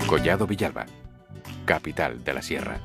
Collado Villalba, capital de la Sierra.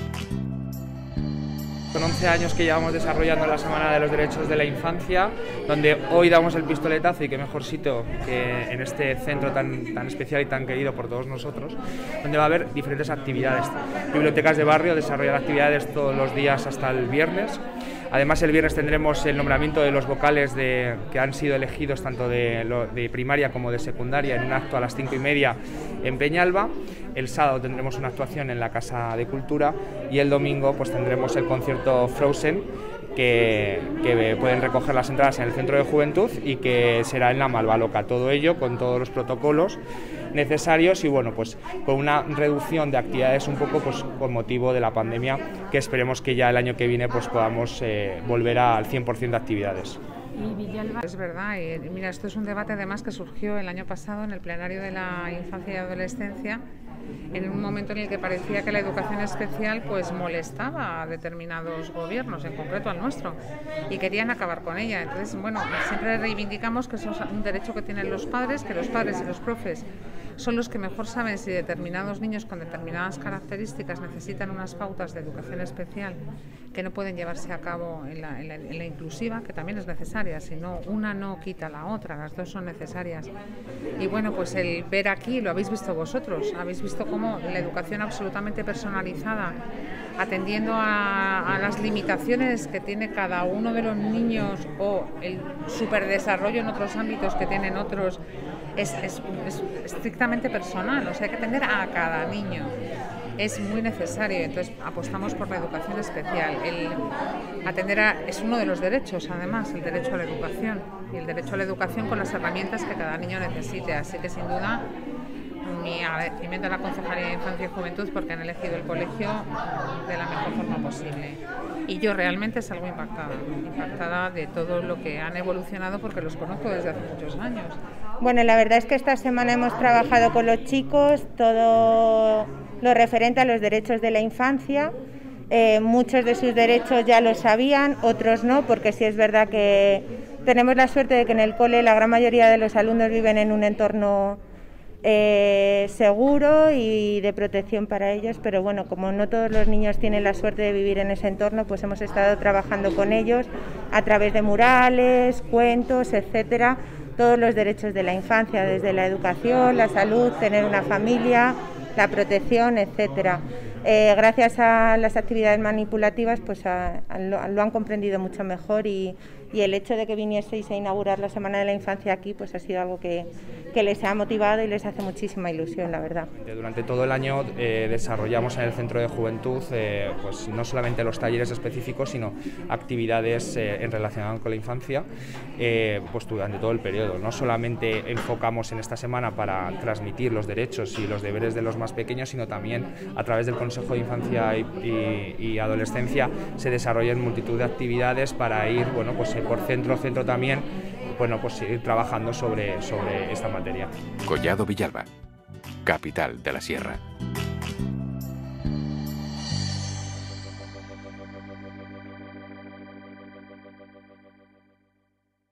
Son 11 años que llevamos desarrollando la Semana de los Derechos de la Infancia, donde hoy damos el pistoletazo, y qué mejor sitio que en este centro tan especial y tan querido por todos nosotros, donde va a haber diferentes actividades. Bibliotecas de barrio desarrollan actividades todos los días hasta el viernes. Además, el viernes tendremos el nombramiento de los vocales que han sido elegidos tanto de primaria como de secundaria en un acto a las 5:30 en Peñalba. El sábado tendremos una actuación en la Casa de Cultura y el domingo pues tendremos el concierto Frozen que pueden recoger las entradas en el Centro de Juventud y que será en la Malva Loca. Todo ello con todos los protocolos necesarios y bueno, pues con una reducción de actividades un poco pues con motivo de la pandemia, que esperemos que ya el año que viene pues podamos volver al 100% de actividades. Es verdad, y mira, esto es un debate además que surgió el año pasado en el plenario de la infancia y adolescencia, en un momento en el que parecía que la educación especial pues molestaba a determinados gobiernos, en concreto al nuestro, y querían acabar con ella. Entonces, bueno, siempre reivindicamos que eso es un derecho que tienen los padres, que los padres y los profes son los que mejor saben si determinados niños con determinadas características necesitan unas pautas de educación especial que no pueden llevarse a cabo en la inclusiva, que también es necesaria, si no, una no quita la otra, las dos son necesarias. Y bueno, pues el ver aquí, lo habéis visto vosotros, habéis visto cómo la educación absolutamente personalizada, atendiendo a las limitaciones que tiene cada uno de los niños o el superdesarrollo en otros ámbitos que tienen otros, es estrictamente personal, o sea, hay que atender a cada niño. Es muy necesario, entonces apostamos por la educación especial. Es uno de los derechos, además, el derecho a la educación, y el derecho a la educación con las herramientas que cada niño necesite, así que sin duda mi agradecimiento a la Concejalía de Infancia y Juventud porque han elegido el colegio de la mejor forma posible. Y yo realmente salgo impactada de todo lo que han evolucionado porque los conozco desde hace muchos años. Bueno, la verdad es que esta semana hemos trabajado con los chicos todo lo referente a los derechos de la infancia. Muchos de sus derechos ya lo sabían, otros no, porque sí es verdad que tenemos la suerte de que en el cole la gran mayoría de los alumnos viven en un entorno seguro y de protección para ellos, pero bueno, como no todos los niños tienen la suerte de vivir en ese entorno, pues hemos estado trabajando con ellos a través de murales, cuentos, etcétera, todos los derechos de la infancia, desde la educación, la salud, tener una familia, la protección, etcétera. Gracias a las actividades manipulativas pues lo han comprendido mucho mejor y el hecho de que vinieseis a inaugurar la Semana de la Infancia aquí pues ha sido algo que les ha motivado y les hace muchísima ilusión, la verdad. Durante todo el año desarrollamos en el Centro de Juventud pues no solamente los talleres específicos, sino actividades relacionadas con la infancia pues durante todo el periodo. No solamente enfocamos en esta semana para transmitir los derechos y los deberes de los más pequeños, sino también a través del Consejo de Infancia y Adolescencia se desarrollan multitud de actividades para ir, bueno, pues por centro también, bueno, pues ir trabajando sobre esta materia. Collado Villalba, capital de la Sierra.